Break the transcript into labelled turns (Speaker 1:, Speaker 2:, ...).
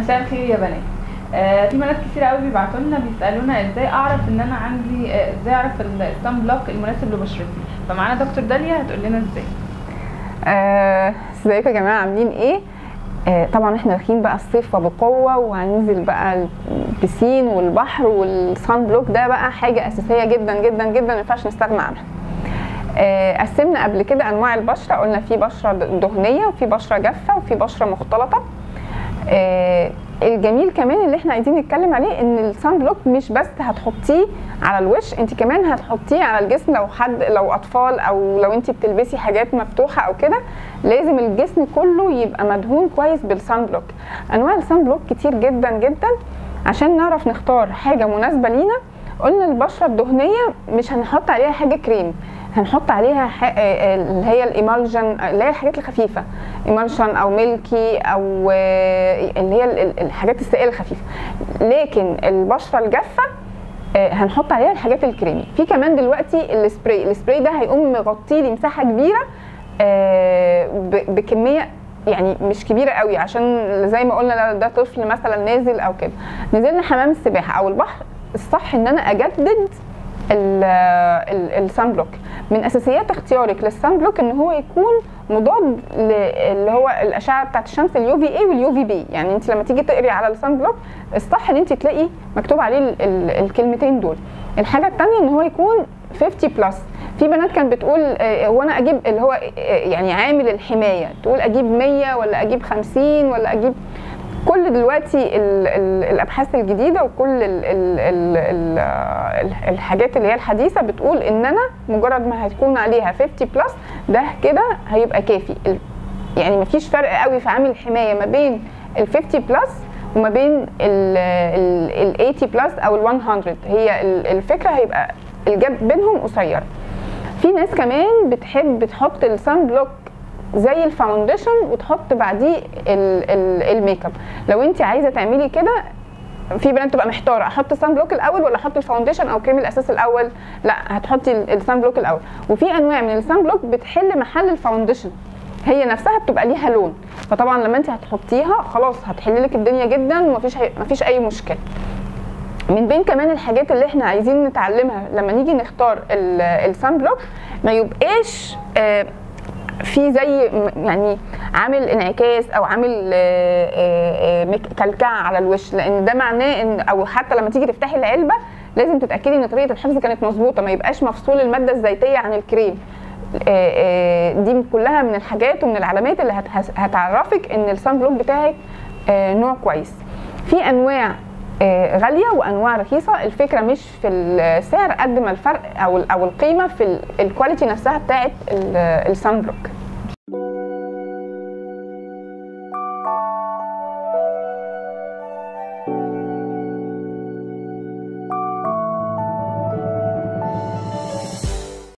Speaker 1: مساء الخير يا بنات. في بنات كتير قوي بيبعتوا لنا بيسالونا ازاي اعرف ان انا عندي ازاي اعرف السان بلوك المناسب لبشرتي، فمعانا دكتور داليا هتقول لنا ازاي.
Speaker 2: ازيكم يا جماعه، عاملين ايه؟ طبعا احنا داخلين بقى الصيف وبقوه، وهننزل بقى البسين والبحر، والسان بلوك ده بقى حاجه اساسيه جدا جدا جدا ما ينفعش نستغنى عنها. قسمنا قبل كده انواع البشره، قلنا في بشره دهنيه وفي بشره جافه وفي بشره مختلطه. الجميل كمان اللي احنا عايزين نتكلم عليه ان السان بلوك مش بس هتحطيه على الوش، انت كمان هتحطيه على الجسم. لو اطفال او لو انت بتلبسي حاجات مفتوحه او كده، لازم الجسم كله يبقى مدهون كويس بالسان بلوك. انواع السان بلوك كتير جدا جدا، عشان نعرف نختار حاجه مناسبه لينا. قلنا البشره الدهنيه مش هنحط عليها حاجه كريم، هنحط عليها اللي هي الايمالجن، اللي هي الحاجات الخفيفه، ايمالجن او ميلكي او اللي هي الحاجات السائله الخفيفه. لكن البشره الجافه هنحط عليها الحاجات الكريمي. في كمان دلوقتي السبراي ده هيقوم مغطي لي مساحه كبيره بكميه يعني مش كبيره قوي، عشان زي ما قلنا ده طفل مثلا نازل او كده. نزلنا حمام السباحه او البحر، الصح ان انا اجدد السان بلوك. من اساسيات اختيارك للسان بلوك ان هو يكون مضاد اللي هو الاشعه بتاعت الشمس، اليو في اي واليو في بي. يعني انت لما تيجي تقري على السان بلوك الصح ان انت تلاقي مكتوب عليه الكلمتين دول. الحاجه الثانيه ان هو يكون 50 بلس. في بنات كانت بتقول هو انا اجيب اللي هو يعني عامل الحمايه، تقول اجيب 100 ولا اجيب 50 ولا اجيب. كل دلوقتي الابحاث الجديده وكل الحاجات اللي هي الحديثه بتقول ان انا مجرد ما هتكون عليها 50 بلس ده كده هيبقى كافي. يعني مفيش فرق قوي في عامل الحمايه ما بين ال 50 بلس وما بين ال 80 بلس او ال 100. هي الفكره هيبقى الجاب بينهم قصير. في ناس كمان بتحب تحط السان بلوك زي الفاونديشن وتحط بعديه الميك اب. لو انت عايزه تعملي كده، في بنات تبقى محتاره احط السان بلوك الاول ولا احط الفاونديشن او كريم الاساس الاول. لا، هتحطي السان بلوك الاول. وفي انواع من السان بلوك بتحل محل الفاونديشن، هي نفسها بتبقى ليها لون، فطبعا لما انت هتحطيها خلاص هتحل لك الدنيا جدا ومفيش اي مشكله. من بين كمان الحاجات اللي احنا عايزين نتعلمها لما نيجي نختار السان بلوك، ما يبقاش في زي يعني عامل انعكاس او عامل كلكعه على الوش، لان ده معناه ان او حتى لما تيجي تفتحي العلبه لازم تتاكدي ان طريقه الحفظ كانت مظبوطه، ما يبقاش مفصول الماده الزيتيه عن الكريم. دي كلها من الحاجات ومن العلامات اللي هتعرفك ان السان بلوك بتاعك نوع كويس. في انواع غاليه وانواع رخيصه، الفكره مش في السعر قد ما الفرق او القيمه في الكواليتي نفسها بتاعت السان بلوك.